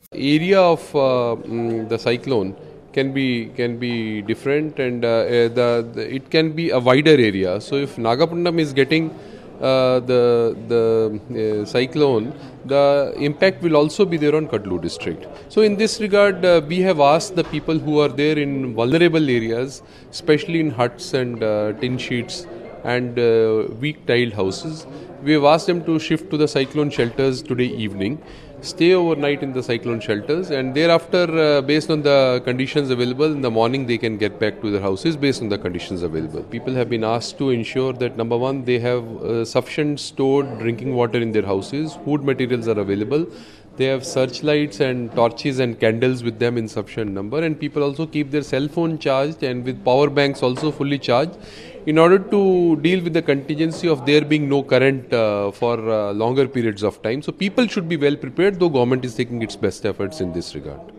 Area of the cyclone can be different, and it can be a wider area. So if Nagapattinam is getting the cyclone, the impact will also be there on Cuddalore district. So in this regard, we have asked the people who are there in vulnerable areas, especially in huts and tin sheets and weak tiled houses. We have asked them to shift to the cyclone shelters today evening, stay overnight in the cyclone shelters, and thereafter, based on the conditions available, in the morning they can get back to their houses based on the conditions available. People have been asked to ensure that, number one, they have sufficient stored drinking water in their houses, food materials are available, they have searchlights and torches and candles with them in sufficient number, and people also keep their cell phone charged and with power banks also fully charged in order to deal with the contingency of there being no current for longer periods of time. So people should be well prepared, though government is taking its best efforts in this regard.